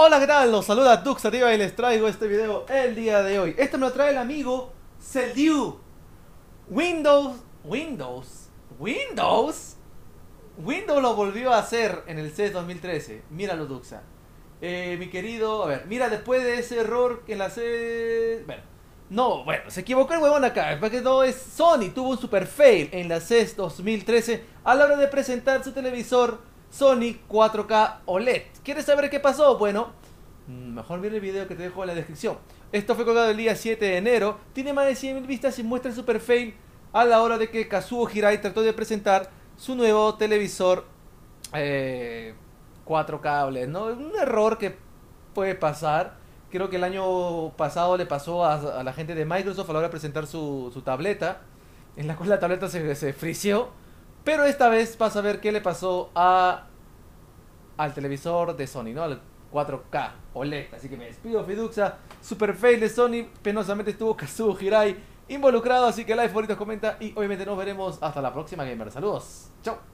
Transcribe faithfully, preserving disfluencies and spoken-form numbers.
Hola, ¿qué tal? Los saluda Duxativa y les traigo este video el día de hoy. Este me lo trae el amigo Celdiu. Windows, Windows, Windows, Windows lo volvió a hacer en el C E S dos mil trece. Míralo, Duxa. Eh, mi querido, a ver, mira, después de ese error en la C... Bueno, no, bueno, se equivocó el huevón acá. Para que no es Sony, tuvo un super fail en la C E S dos mil trece a la hora de presentar su televisor Sony cuatro K O L E D. ¿Quieres saber qué pasó? Bueno, mejor mira el video que te dejo en la descripción. Esto fue colgado el día siete de enero. Tiene más de cien mil vistas y muestra el super fail a la hora de que Kazuo Hirai trató de presentar su nuevo televisor eh, cuatro K O L E D, ¿no? Un error que puede pasar. Creo que el año pasado le pasó a, a la gente de Microsoft a la hora de presentar su, su tableta, en la cual la tableta se, se frició. Pero esta vez vas a ver qué le pasó a al televisor de Sony, ¿no? Al cuatro K O L E D. Así que me despido, Fiduxa. Super fail de Sony. Penosamente estuvo Kazuo Hirai involucrado. Así que like, favoritos, comenta. Y obviamente nos veremos hasta la próxima, gamer. Saludos. Chao.